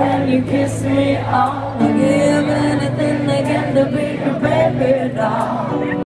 when you kiss me. I'll give anything again to be your baby doll.